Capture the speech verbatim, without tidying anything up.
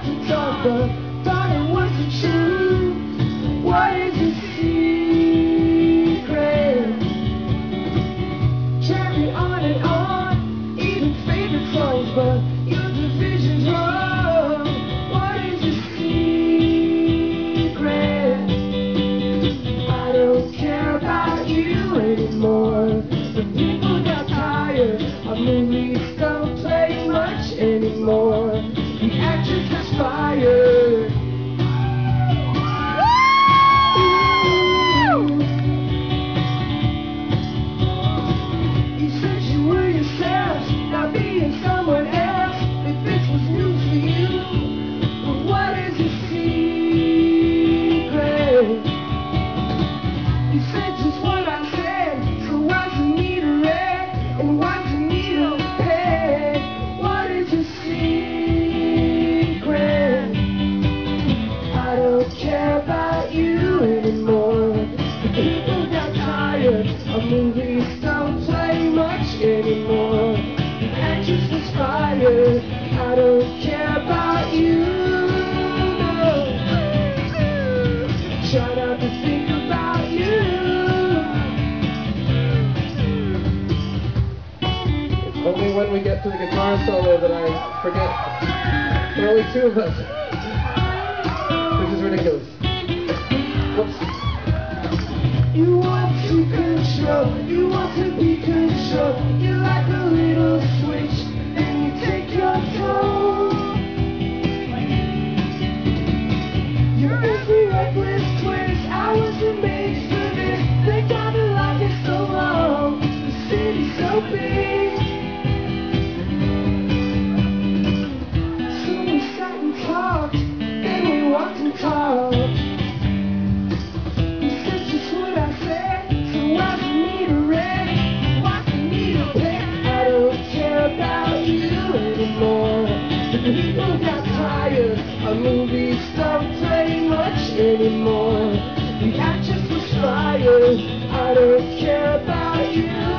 to talk, but thought it wasn't true. What is your secret? Carry on and on, even favorite songs, but your division's wrong. What is your secret? I don't care about you anymore. The people got tired, our movies don't play much anymore. The actress is fired. You said you were yourself, not being someone else. If this was news for you, but what is your secret? You said just what I said, so why's the meter red? And why's the needle head? What is your secret? I don't care about you anymore. The people got tired, our movies don't play much anymore. The actress was fired. I don't care about you, no. Try not to think about you. It's only when we get to the guitar solo that I forget. There are only two of us. This is ridiculous. Whoops. You want to control, you want to be controlled. You like a little switch, and you take your toll. Your every reckless twist, I wasn't made for this. They got me like it so long, the city's so big. So we sat and talked, then we walked and talked. You said just what I said, so why's the meter red? Why's the needle pet? I don't care about you anymore. The people got tired, our movies don't play much anymore. The actress was fired. I don't care about you.